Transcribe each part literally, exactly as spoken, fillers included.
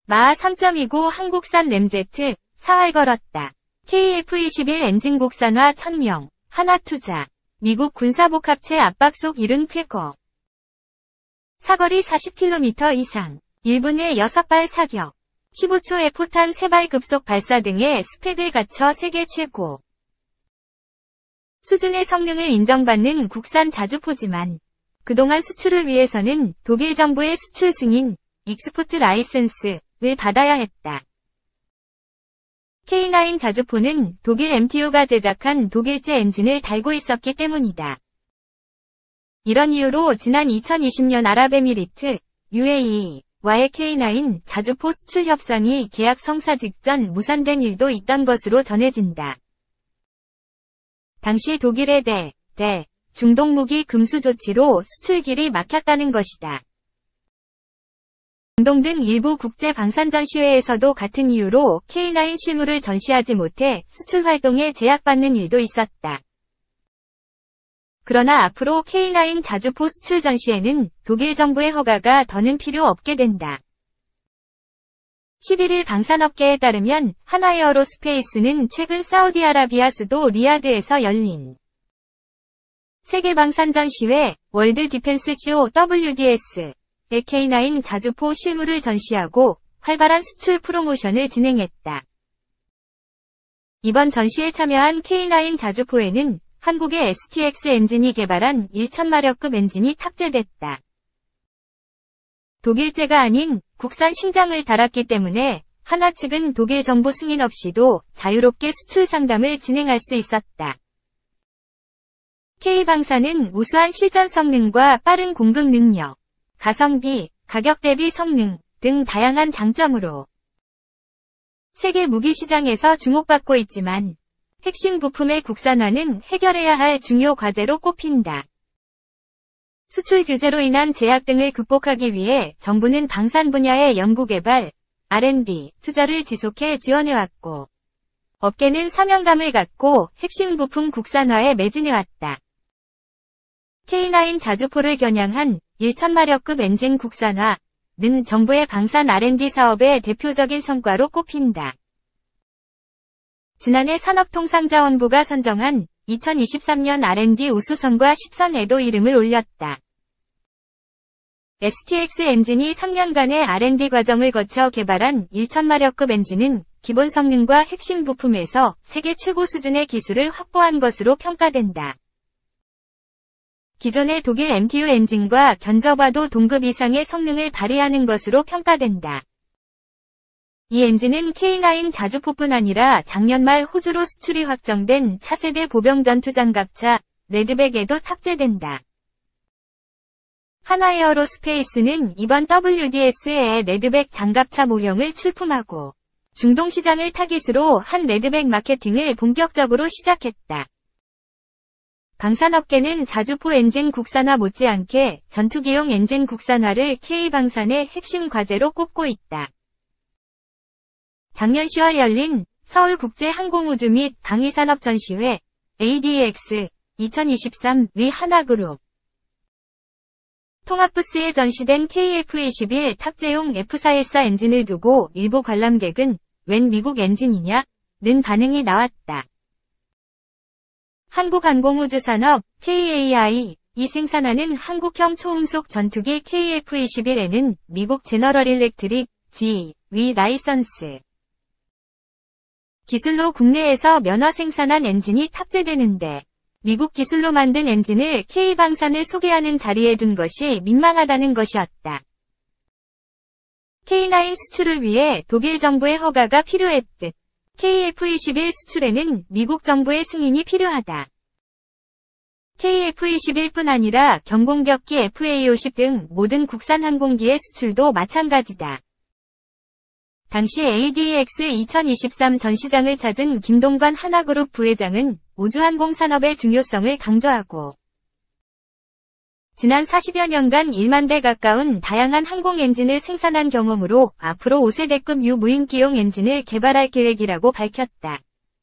마하 삼 점 이구 한국산 램제트, 사활 걸었다. 케이에프 이십일 엔진 국산화 천 명, 하나투자. 미국 군사복합체 압박속 이른 쾌거. 사거리 사십 킬로미터 이상, 일 분에 여섯 발 사격, 십오 초에 포탄 세 발 급속 발사 등의 스펙을 갖춰 세계 최고 수준의 성능을 인정받는 국산 자주포지만 그동안 수출을 위해서는 독일 정부의 수출 승인, 익스포트 라이센스를 받아야 했다. 케이 나인 자주포는 독일 엠티유가 제작한 독일제 엔진을 달고 있었기 때문이다. 이런 이유로 지난 이천이십 년 아랍에미리트, 유에이이와의 케이 나인 자주포 수출 협상이 계약 성사 직전 무산된 일도 있던 것으로 전해진다. 당시 독일의 대, 대, 중동무기 금수 조치로 수출길이 막혔다는 것이다. 중동 등 일부 국제 방산 전시회에서도 같은 이유로 케이 나인 실물을 전시하지 못해 수출 활동에 제약받는 일도 있었다. 그러나 앞으로 케이 나인 자주포 수출 전시에는 독일 정부의 허가가 더는 필요 없게 된다. 십일 일 방산업계에 따르면 하나에어로스페이스는 최근 사우디아라비아 수도 리야드에서 열린 세계방산전시회 월드 디펜스 쇼 더블유디에스에 케이 나인 자주포 실물을 전시하고 활발한 수출 프로모션을 진행했다. 이번 전시에 참여한 케이 나인 자주포에는 한국의 에스티엑스 엔진이 개발한 천만 마력급 엔진이 탑재됐다. 독일제가 아닌 국산 심장을 달았기 때문에 하나 측은 독일 정부 승인 없이도 자유롭게 수출 상담을 진행할 수 있었다. K방산은 우수한 실전 성능과 빠른 공급 능력, 가성비, 가격 대비 성능 등 다양한 장점으로 세계 무기 시장에서 주목받고 있지만 핵심 부품의 국산화는 해결해야 할 중요 과제로 꼽힌다. 수출 규제로 인한 제약 등을 극복하기 위해 정부는 방산 분야의 연구개발, 알 앤 디 투자를 지속해 지원해왔고 업계는 사명감을 갖고 핵심 부품 국산화에 매진해왔다. 케이 나인 자주포를 겨냥한 천만 마력급 엔진 국산화는 정부의 방산 알 앤 디 사업의 대표적인 성과로 꼽힌다. 지난해 산업통상자원부가 선정한 이천이십삼 년 알 앤 디 우수선과 십 선에도 이름을 올렸다. 에스티엑스 엔진이 삼 년간의 알 앤 디 과정을 거쳐 개발한 천만 마력급 엔진은 기본 성능과 핵심 부품에서 세계 최고 수준의 기술을 확보한 것으로 평가된다. 기존의 독일 엠티유 엔진과 견져봐도 동급 이상의 성능을 발휘하는 것으로 평가된다. 이 엔진은 케이 나인 자주포뿐 아니라 작년 말 호주로 수출이 확정된 차세대 보병 전투장갑차 레드백에도 탑재된다. 하나에어로스페이스는 이번 더블유디에스의 레드백 장갑차 모형을 출품하고 중동 시장을 타깃으로 한 레드백 마케팅을 본격적으로 시작했다. 방산업계는 자주포 엔진 국산화 못지않게 전투기용 엔진 국산화를 K방산의 핵심 과제로 꼽고 있다. 작년 시월 열린 서울국제항공우주 및 방위산업전시회 에이디엑스 이천이십삼의 하나그룹 통합부스에 전시된 케이에프 이십일 탑재용 에프 사백십사 엔진을 두고 일부 관람객은 웬 미국 엔진이냐? 는 반응이 나왔다. 한국항공우주산업 케이에이아이 이 생산하는 한국형 초음속 전투기 케이에프 이십일에는 미국 제너럴 일렉트릭 지이 라이선스 기술로 국내에서 면허 생산한 엔진이 탑재되는데 미국 기술로 만든 엔진을 K방산을 소개하는 자리에 둔 것이 민망하다는 것이었다. 케이 나인 수출을 위해 독일 정부의 허가가 필요했듯 케이에프 이십일 수출에는 미국 정부의 승인이 필요하다. 케이에프 이십일뿐 아니라 경공격기 에프에이 오십 등 모든 국산 항공기의 수출도 마찬가지다. 당시 에이디엑스 이천이십삼 전시장을 찾은 김동관 하나그룹 부회장은 우주항공산업의 중요성을 강조하고 지난 사십여 년간 일만 대 가까운 다양한 항공 엔진을 생산한 경험으로 앞으로 오 세대급 유무인기용 엔진을 개발할 계획이라고 밝혔다.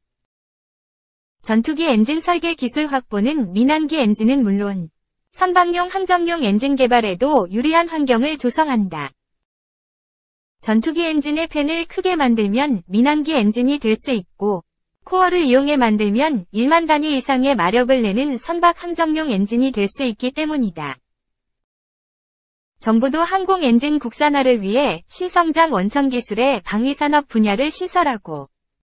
전투기 엔진 설계 기술 확보는 민항기 엔진은 물론 선박용 항정용 엔진 개발에도 유리한 환경을 조성한다. 전투기 엔진의 팬을 크게 만들면 민항기 엔진이 될 수 있고, 코어를 이용해 만들면 일만 단위 이상의 마력을 내는 선박 함정용 엔진이 될 수 있기 때문이다. 정부도 항공 엔진 국산화를 위해 신성장 원천 기술의 방위산업 분야를 신설하고,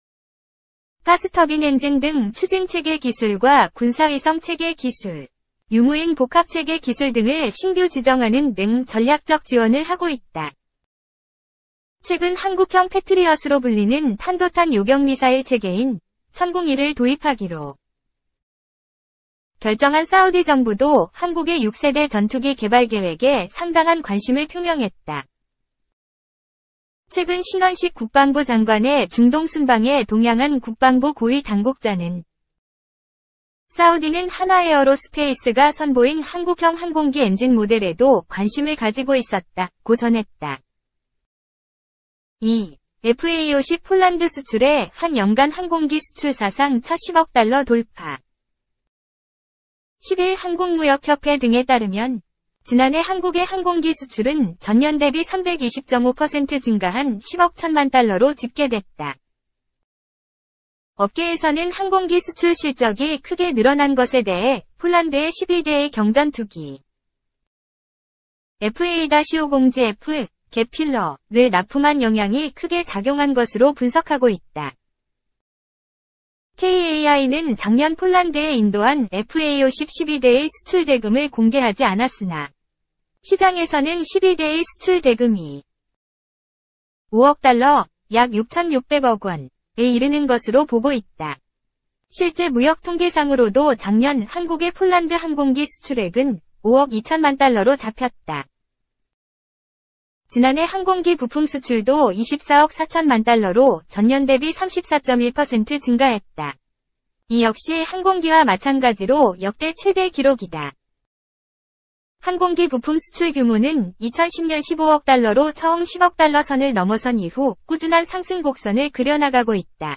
가스터빈 엔진 등 추진체계 기술과 군사위성 체계 기술, 유무인 복합체계 기술 등을 신규 지정하는 등 전략적 지원을 하고 있다. 최근 한국형 패트리엇으로 불리는 탄도탄 요격미사일 체계인 천공일을 도입하기로 결정한 사우디 정부도 한국의 육 세대 전투기 개발 계획에 상당한 관심을 표명했다. 최근 신원식 국방부 장관의 중동 순방에 동양한 국방부 고위 당국자는 사우디는 하나에어로스페이스가 선보인 한국형 항공기 엔진 모델에도 관심을 가지고 있었다고 전했다. 이. 에프에이 오십 폴란드 수출의 한 연간 항공기 수출 사상 첫 십억 달러 돌파. 십일 항공무역협회 등에 따르면 지난해 한국의 항공기 수출은 전년 대비 삼백이십 점 오 퍼센트 증가한 십억 천만 달러로 집계됐다. 업계에서는 항공기 수출 실적이 크게 늘어난 것에 대해 폴란드의 십일 대의 경전투기 에프에이 오십 지 에프 개필러를 납품한 영향이 크게 작용한 것으로 분석하고 있다. 케이에이아이는 작년 폴란드에 인도한 에프에이 오십 십이 대의 수출 대금을 공개하지 않았으나 시장에서는 십이 대의 수출 대금이 오억 달러, 약 육천육백억 원에 이르는 것으로 보고 있다. 실제 무역 통계상으로도 작년 한국의 폴란드 항공기 수출액은 오억 이천만 달러로 잡혔다. 지난해 항공기 부품 수출도 이십사억 사천만 달러로 전년 대비 삼십사 점 일 퍼센트 증가했다. 이 역시 항공기와 마찬가지로 역대 최대 기록이다. 항공기 부품 수출 규모는 이천십 년 십오억 달러로 처음 십억 달러 선을 넘어선 이후 꾸준한 상승 곡선을 그려나가고 있다.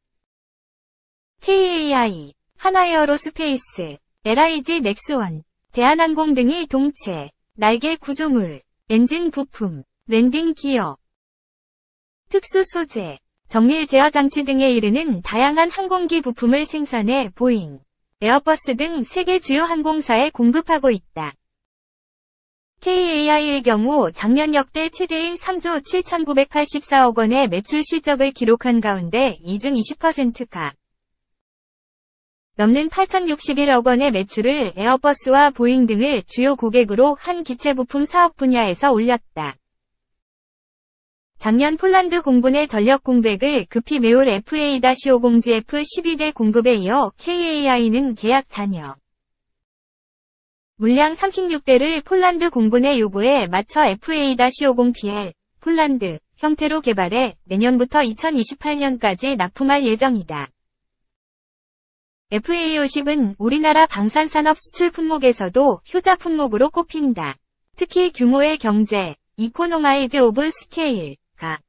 케이에이아이, 하나에어로스페이스, 엘아이지 넥스원, 대한항공 등이 동체, 날개 구조물, 엔진 부품, 랜딩 기어, 특수 소재, 정밀 제어 장치 등에 이르는 다양한 항공기 부품을 생산해 보잉, 에어버스 등 세계 주요 항공사에 공급하고 있다. 케이에이아이의 경우 작년 역대 최대인 삼조 칠천구백팔십사억 원의 매출 실적을 기록한 가운데 이 중 이십 퍼센트가 넘는 팔천육십일억 원의 매출을 에어버스와 보잉 등을 주요 고객으로 한 기체 부품 사업 분야에서 올렸다. 작년 폴란드 공군의 전력 공백을 급히 메울 에프에이 오십 지 에프 십이 대 공급에 이어 케이에이아이는 계약 잔여 물량 삼십육 대를 폴란드 공군의 요구에 맞춰 에프에이 오십 피엘, 폴란드 형태로 개발해 내년부터 이천이십팔 년까지 납품할 예정이다. 에프에이 오십은 우리나라 방산산업 수출 품목에서도 효자 품목으로 꼽힌다. 특히 규모의 경제, 이코노마이즈 오브 스케일가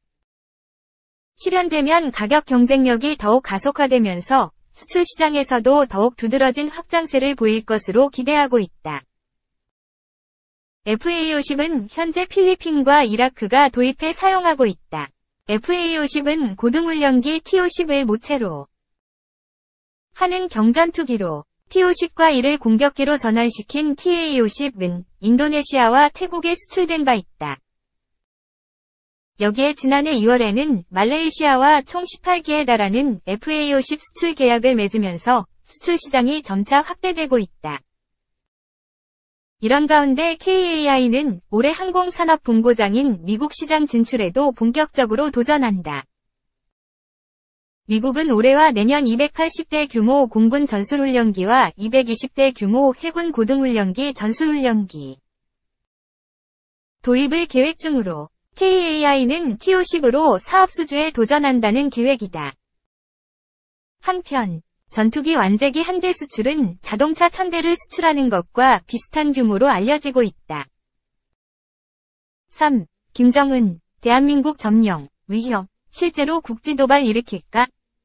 실현되면 가격 경쟁력이 더욱 가속화되면서 수출 시장에서도 더욱 두드러진 확장세를 보일 것으로 기대하고 있다. 에프에이 오십은 현재 필리핀과 이라크가 도입해 사용하고 있다. 에프에이 오십은 고등훈련기 티 오십을 모체로 하는 경전투기로 티 오십과 이를 공격기로 전환시킨 티에이 오십은 인도네시아와 태국에 수출된 바 있다. 여기에 지난해 이월에는 말레이시아와 총 십팔 기에 달하는 에프에이 오십 수출 계약을 맺으면서 수출 시장이 점차 확대되고 있다. 이런 가운데 케이에이아이는 올해 항공산업 본고장인 미국 시장 진출에도 본격적으로 도전한다. 미국은 올해와 내년 이백팔십 대 규모 공군 전술훈련기와 이백이십 대 규모 해군 고등훈련기 전술훈련기 도입을 계획 중으로 케이에이아이는 티 오십으로 사업 수주에 도전한다는 계획이다. 한편 전투기 완제기 한 대 수출은 자동차 천 대를 수출하는 것과 비슷한 규모로 알려지고 있다. 삼. 김정은, 대한민국 점령, 위협, 실제로 국지도발 일으킬까?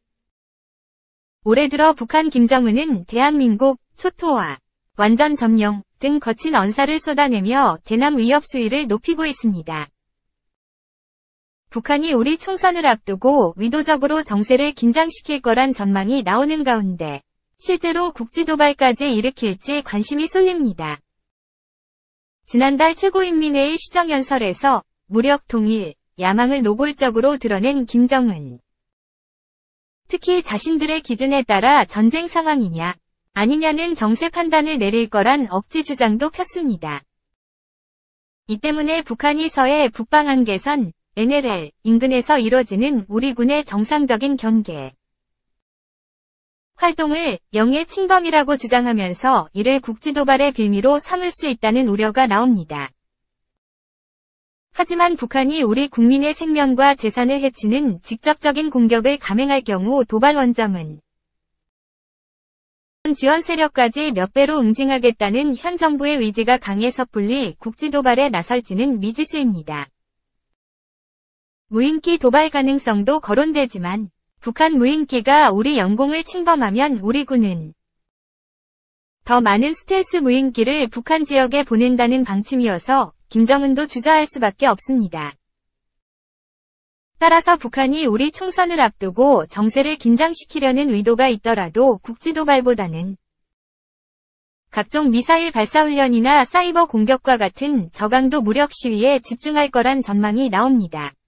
올해 들어 북한 김정은은 대한민국, 초토화, 완전 점령 등 거친 언사를 쏟아내며 대남 위협 수위를 높이고 있습니다. 북한이 우리 총선을 앞두고 의도적으로 정세를 긴장시킬 거란 전망이 나오는 가운데 실제로 국지도발까지 일으킬지 관심이 쏠립니다. 지난달 최고인민회의 시정연설에서 무력 통일, 야망을 노골적으로 드러낸 김정은. 특히 자신들의 기준에 따라 전쟁 상황이냐, 아니냐는 정세 판단을 내릴 거란 억지 주장도 폈습니다. 이 때문에 북한이 서해 북방한계선 엔엘엘 인근에서 이뤄지는 우리 군의 정상적인 경계 활동을 영해 침범이라고 주장하면서 이를 국지도발의 빌미로 삼을 수 있다는 우려가 나옵니다. 하지만 북한이 우리 국민의 생명과 재산을 해치는 직접적인 공격을 감행할 경우 도발 원점은 지원 세력까지 몇 배로 응징하겠다는 현 정부의 의지가 강해 섣불리 국지도발에 나설지는 미지수입니다. 무인기 도발 가능성도 거론되지만 북한 무인기가 우리 영공을 침범하면 우리 군은 더 많은 스텔스 무인기를 북한 지역에 보낸다는 방침이어서 김정은도 주저할 수밖에 없습니다. 따라서 북한이 우리 총선을 앞두고 정세를 긴장시키려는 의도가 있더라도 국지도발보다는 각종 미사일 발사훈련이나 사이버 공격과 같은 저강도 무력 시위에 집중할 거란 전망이 나옵니다.